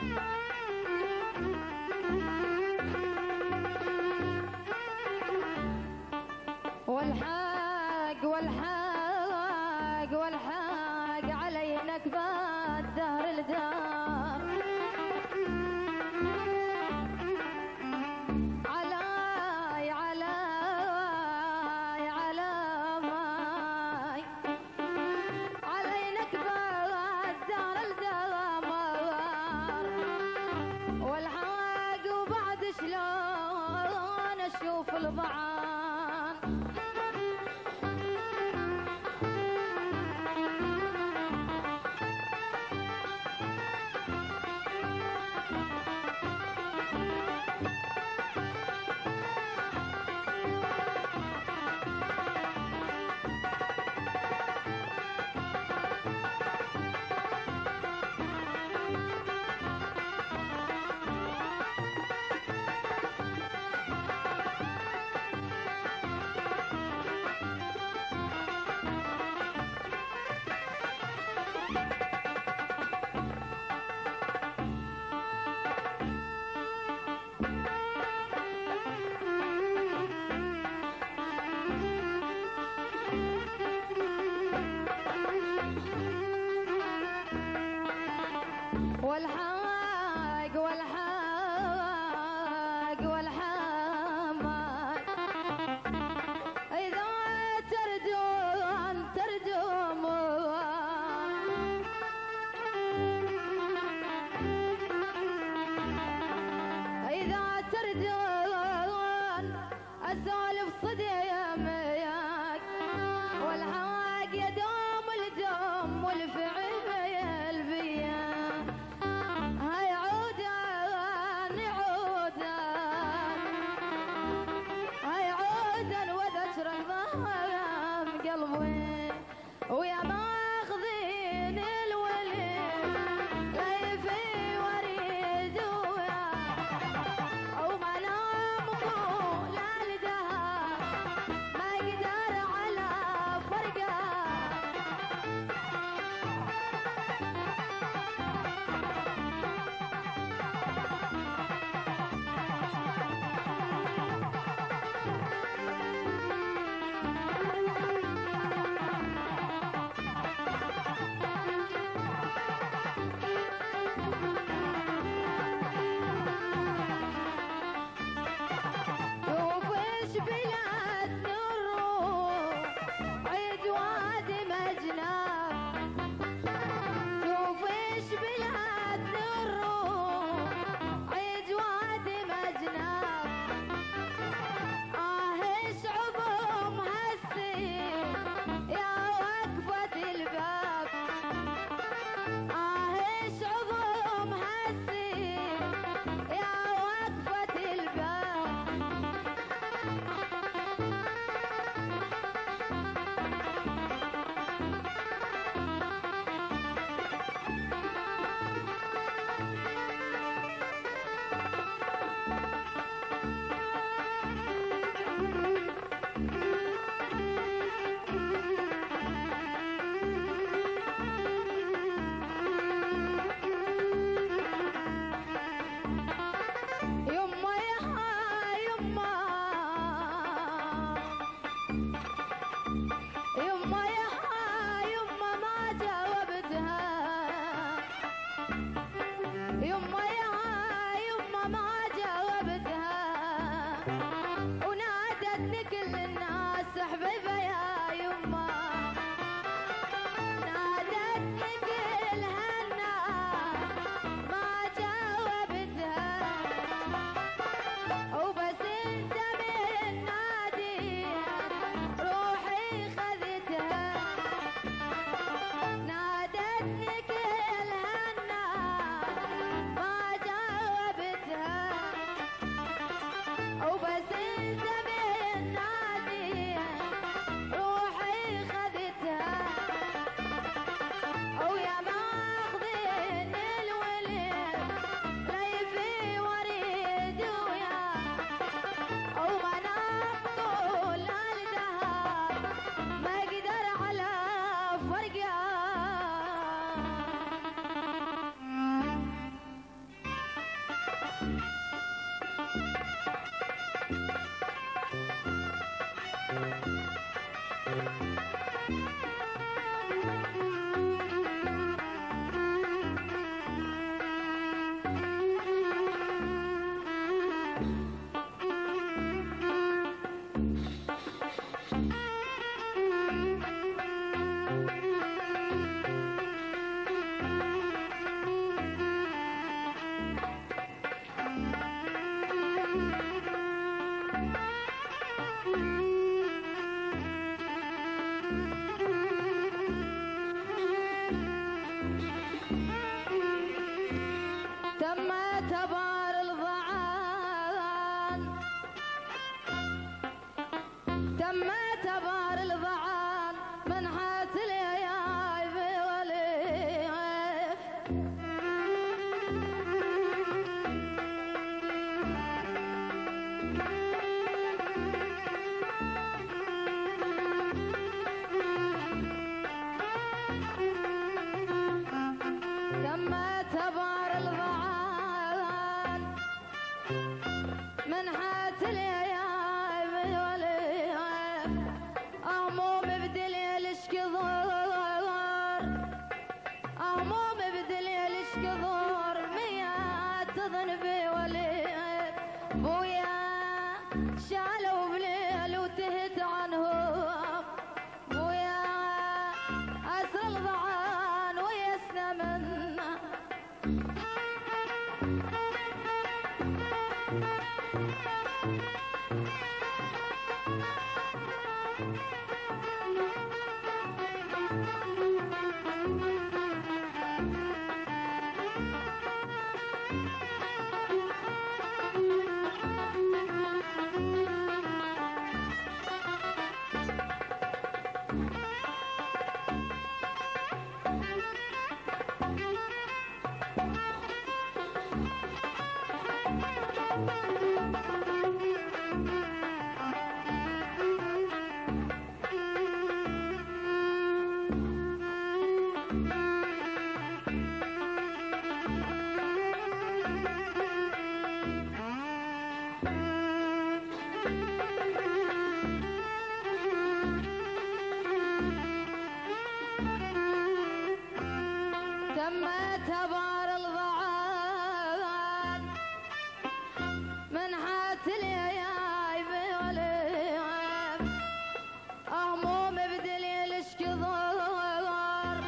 والحق والحق والحق علي نكبات دهر الدار، علاي علاي على ماي علي نكبات دهر الدمار، والحق وبعد شلون اشوف الضعان. والحق والحق والحماق إذا تردون إذا تردون أسولف صديمك، والحق يدوم الدم والفعل بيا، هاي عودة تم تبار الضعان، تم تبار الضعان من حات اليايب وليف. تم تبار الضعان من حات اليايب وليف. هموم بدليل اشكضور، هموم بدليل اشكضور ميات ذنبي وليف. بويا شالوا بليل وتهت عنهم، بويا اسر الضعان ويسنا منه. تم تبار الضعان من حات اليايب وليف. هموم بدليل اشكضور،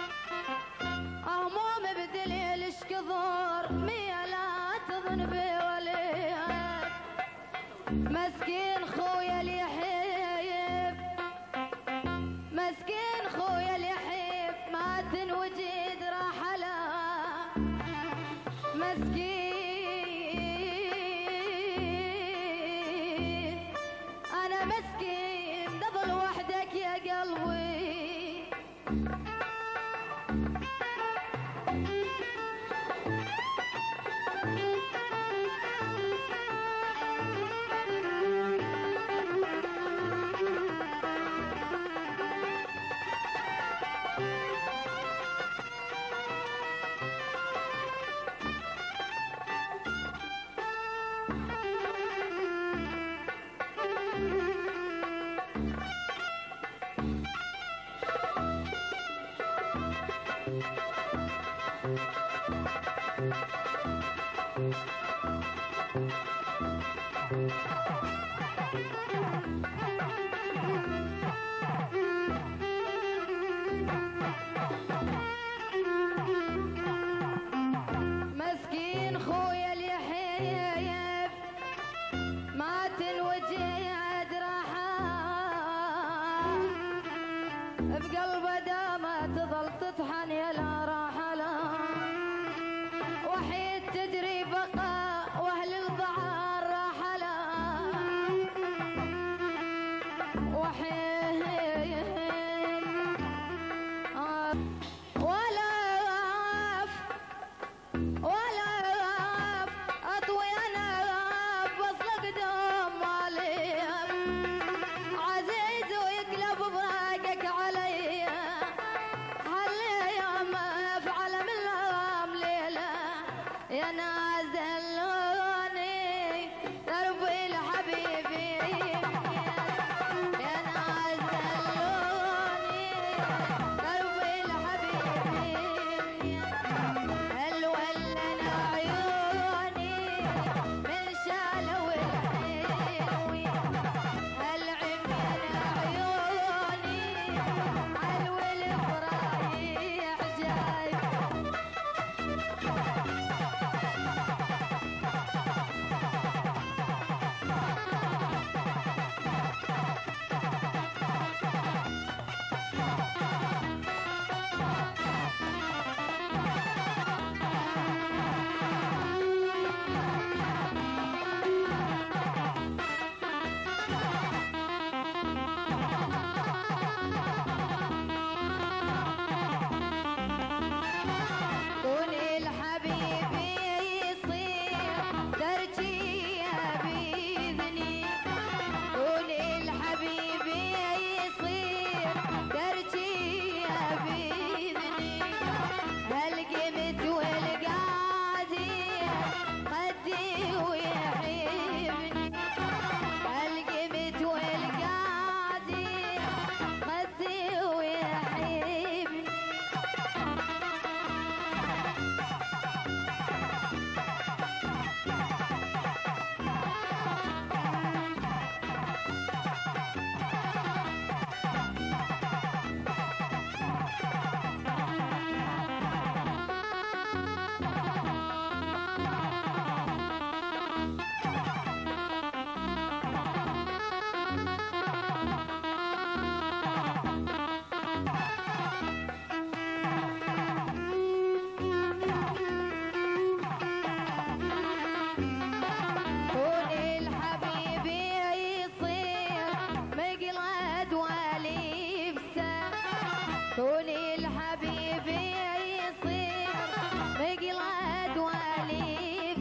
هموم بدليل اشكضور ميلات ذنبي وليف. مسكين خويا اليحيب، مسكين خويا اليحيب مات وجد رحلا. مسكين انا مسكين تظل وحدك يا قلبي. مسكين خويا اليحيب مات وجد رحال. بقلبه دامه تظل تطحن يا لا راحله. وحيد تدري بقى واهل الضعار راحله. وحيد ولا اطوي انا بصل قدام مالي. عزيز ويقلب براقك علي. هالأيام افعل من الام ليله يا نازل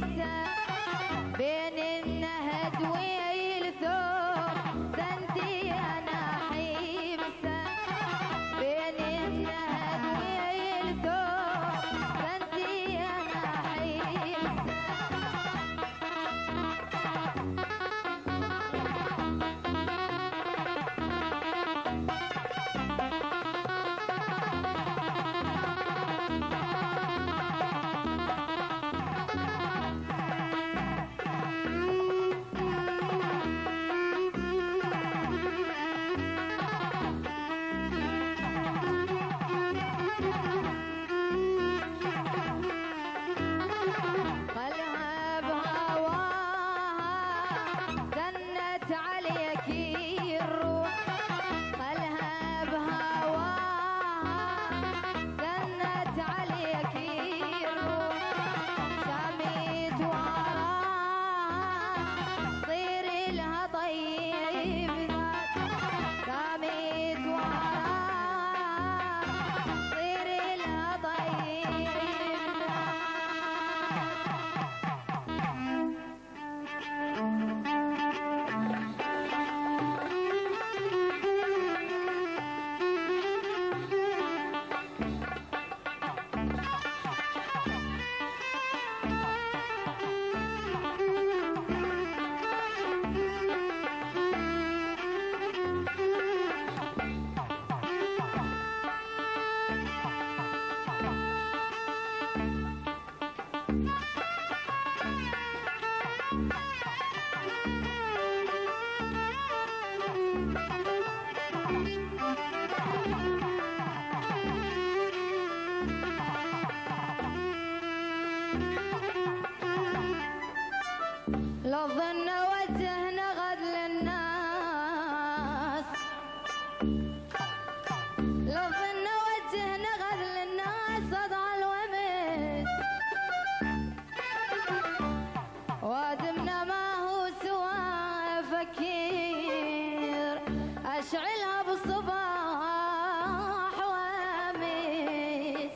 بين النهد والثوب سنتي انا حيبسه بين النهد والثوب سنتي انا حيبسه لو ظن وجهنا غد للناس لو ظن وجهنا غد للناس أضع الومس وادمنا ما هو سوى فكير أشعلها بالصباح وامس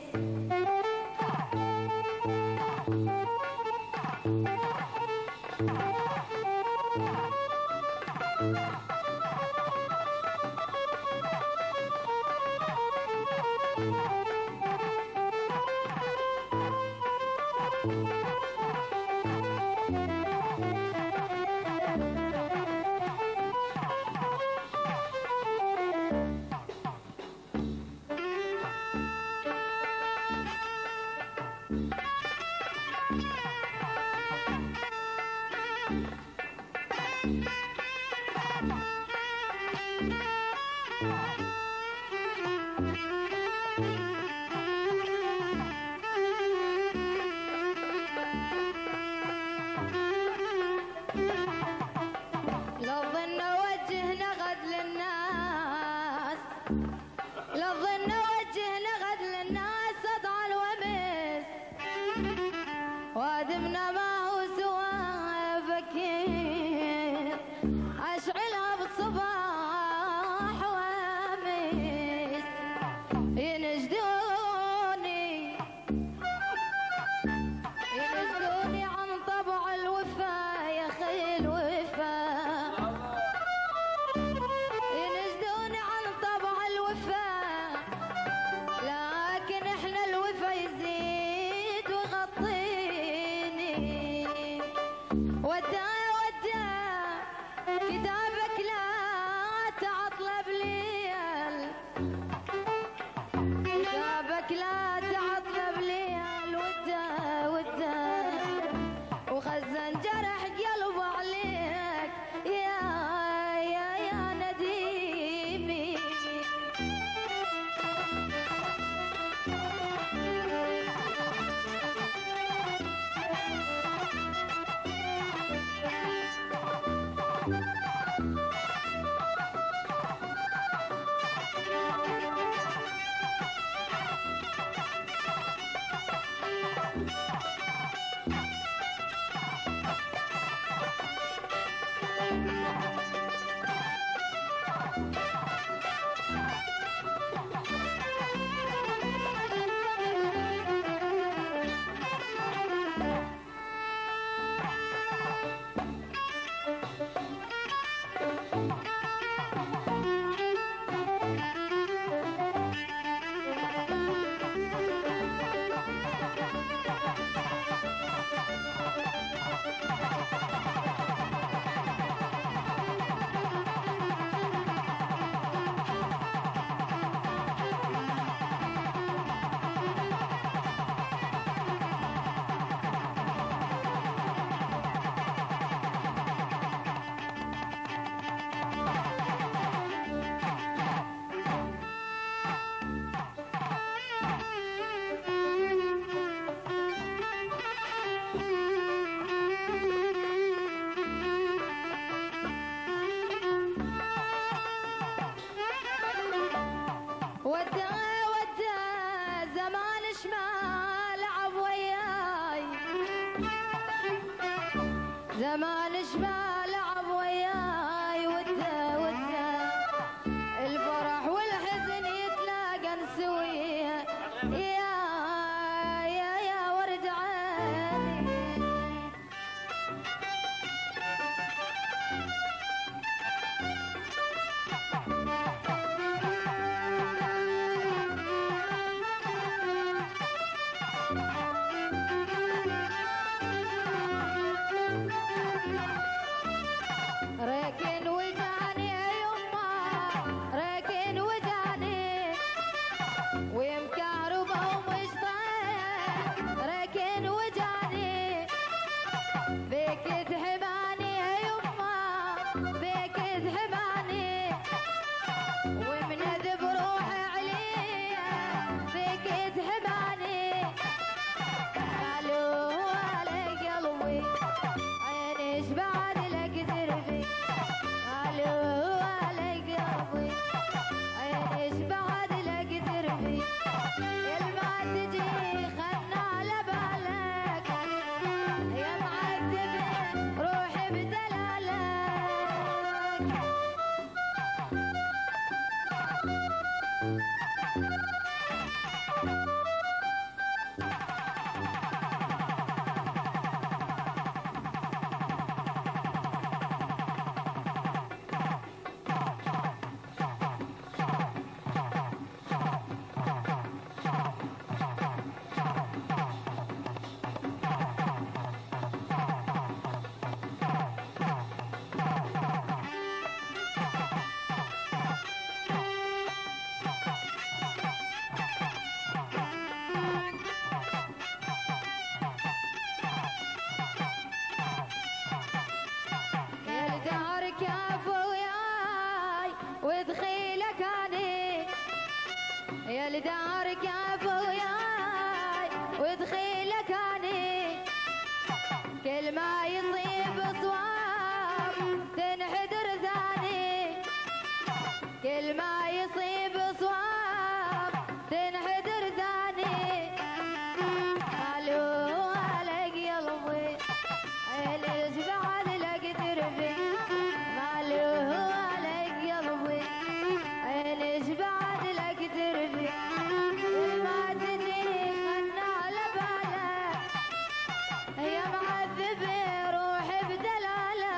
لو ظن وجهنا غد للناس لو ظن وجهنا غد للناس أضع الومس وادمنا ما هو سوى فكير أشعلها بالصباح وامس ينجدوني عن طبع الوفا يا خي الوفا ينجدوني عن طبع الوفا لكن احنا الوفا يزيد ويغطيني وداي زمان شبه لعب وياي وده وده الفرح والحزن يتلاقى نسويه يا ورد عيني ركن وجعني يا يما ركن وجعني ومكهربة ومش طايق ركن وجعني بيك تحباني يا يما بيك تحباني ومنذب روحي عليا بيك تحباني قالوا على قلبي عيني شبعت لك دربي قالوا على قلبي عيني شبعت لك دربي الما تجي خلنا على بالك يا معذب روحي بدلالك يا الدهر كافو وياي ودخيلك اني يا الدهر كافو وياي ودخيلك اني كل ما يصيب صواب تنحدر ثاني كل ما يصيب صواب تنحدر ثاني قالوا على قلبي عيني بعد لك دربي قالوا على قلبي عيني بعد لك دربي ما تجي خلنا على بالك يا معذبي روحي بدلالك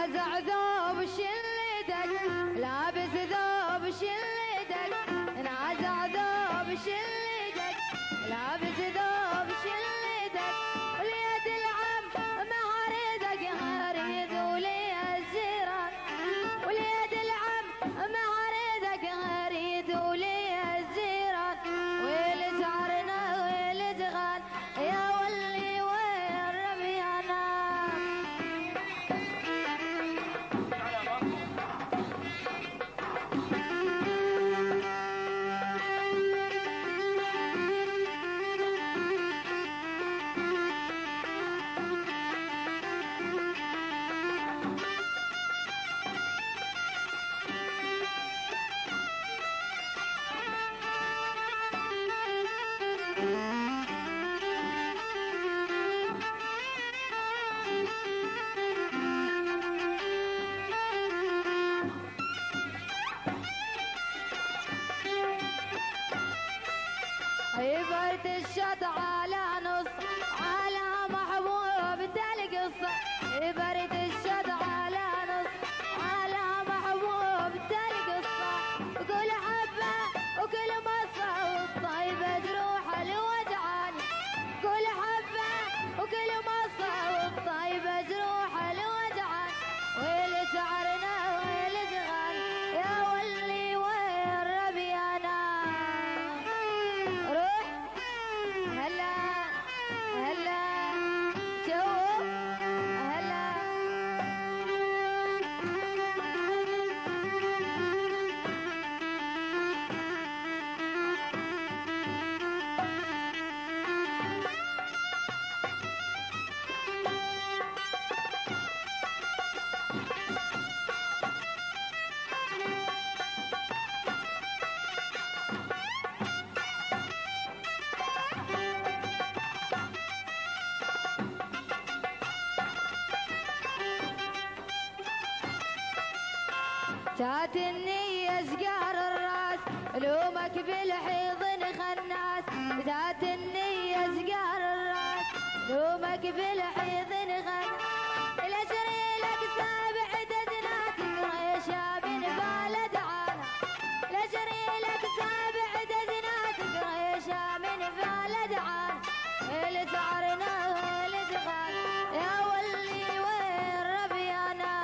نازع ذوب شلدك لابس ذوب شلدك نازع ذوب شلدك لابس ذوب شلدك وليد العم معرضك غريد ولي الزيران وليد العم معرضك غريد ولي الزيران ويل شعرنا ويل جغال يا ولي ويل ربيانا عبرت الشط على نص على محبوب القصة عبرت الشط على نص على محبوب القصة كل حبة وكل مصة والطيبة جروح الوجعاني كل حبة وكل مصة والطيبة جروح الوجعاني ويل شعرنا ويل جغال يا ولي ويل ربيانا هلا هلا شوف هلا جاتني اشقار الراس لومك بالحيضن خناس جاتني اشقار الراس لومك بالحيضن خناس الاشري لك سابع دجناتك غيشا من بلد عانا الاشري لك سابع دجناتك غيشا من بلد عانا اللي شعرنا واللي جغال يا ولي وين ربيانا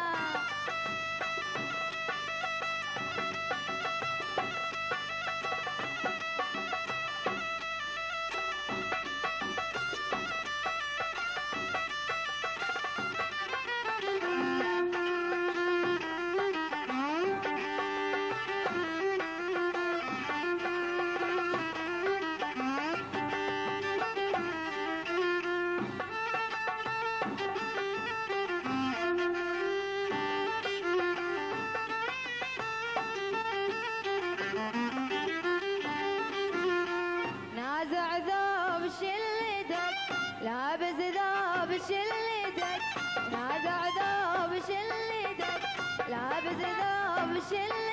نازع ذوب شلدك لابس ذوب شلدك نازع ذوب شلدك لابس ذوب شلدك